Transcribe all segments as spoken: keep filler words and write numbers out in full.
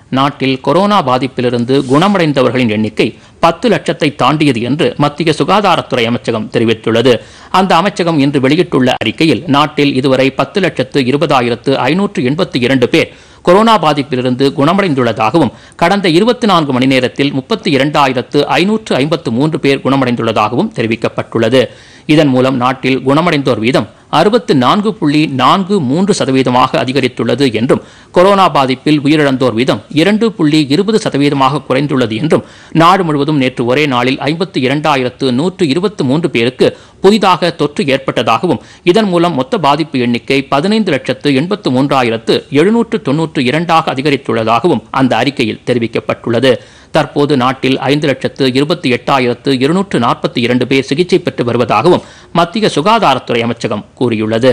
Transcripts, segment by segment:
நாட்டில் கொரோனா பாதிப்பிலிருந்து குணமடைந்தவர்களின் எண்ணிக்கை பத்து லட்சத்தை தாண்டியது என்று மத்திய சுகாதாரத்துறை அமைச்சகம் தெரிவித்துள்ளது. அந்த அமைச்சகம் இன்று வெளியிட்டுள்ள அறிக்கையில் நாட்டில் இதுவரை பத்து லட்சத்து இருபதாயிரத்து ஐநூற்று எண்பத்தி இரண்டு பேர் கொரோனா பாதிப்பிலிருந்து குணமடைந்துள்ளதாகவும் கடந்த இருபத்தி நான்கு மணி நேரத்தில் முப்பத்தி இரண்டாயிரத்து ஐநூற்று ஐம்பத்து மூன்று பேர் குணமடைந்துள்ளதாகவும் தெரிவிக்கப்பட்டுள்ளது. இதன் மூலம் நாட்டில் குணமடைந்தோர் வீதம் அறுபத்து நான்கு புள்ளி நான்கு மூன்று சதவீதமாக அதிகரித்துள்ளது என்றும் கொரோனா பாதிப்பில் உயிரிழந்தோர் வீதம் இரண்டு புள்ளி இருபது சதவீதமாக குறைந்துள்ளது என்றும் நாடு முழுவதும் நேற்று ஒரே நாளில் ஐம்பத்தி இரண்டாயிரத்து நூற்று இருபத்தி மூன்று பேருக்கு புதிதாக தொற்று ஏற்பட்டதாகவும் இதன் மூலம் மொத்த பாதிப்பு எண்ணிக்கை பதினைந்து லட்சத்து எண்பத்து மூன்றாயிரத்து எழுநூற்று தொன்னூற்று இரண்டாக அதிகரித்துள்ளதாகவும் அந்த அறிக்கையில் தெரிவிக்கப்பட்டுள்ளது. தற்போது நாட்டில் ஐந்து லட்சத்து இருபத்தி எட்டாயிரத்து இருநூற்று நாற்பத்தி இரண்டு பேர் சிகிச்சை பெற்று வருவதாகவும் மத்திய சுகாதாரத்துறை அமைச்சகம் கூறியுள்ளது.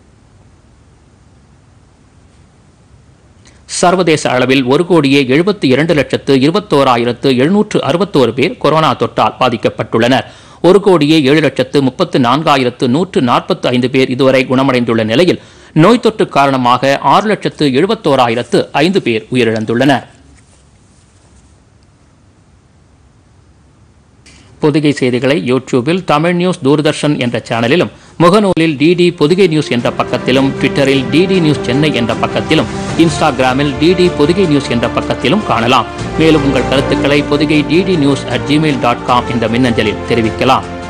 சர்வதேச அளவில் ஒரு கோடியே எழுபத்தி இரண்டு லட்சத்து இருபத்தோராயிரத்து எழுநூற்று அறுபத்தோரு பேர் கொரோனா தொற்றால் பாதிக்கப்பட்டுள்ளனர். ஒரு கோடியே ஏழு லட்சத்து முப்பத்து நான்காயிரத்து நூற்று நாற்பத்தி ஐந்து பேர் இதுவரை குணமடைந்துள்ள நிலையில் நோய் தொற்று காரணமாக ஆறு லட்சத்து எழுபத்தோராயிரத்து ஐந்து பேர் உயிரிழந்துள்ளனர். பொதிகை செய்திகளை யூடியூபில் தமிழ் நியூஸ் தூர்தர்ஷன் என்ற சேனலிலும், முகநூலில் டிடி பொதிகை நியூஸ் என்ற பக்கத்திலும், ட்விட்டரில் டிடி நியூஸ் சென்னை என்ற பக்கத்திலும், இன்ஸ்டாகிராமில் டிடி பொதிகை நியூஸ் என்ற பக்கத்திலும் காணலாம். மேலும் உங்கள் கருத்துக்களை Podhigai DD news at Gmail dot com என்ற மின்னஞ்சலில் தெரிவிக்கலாம்.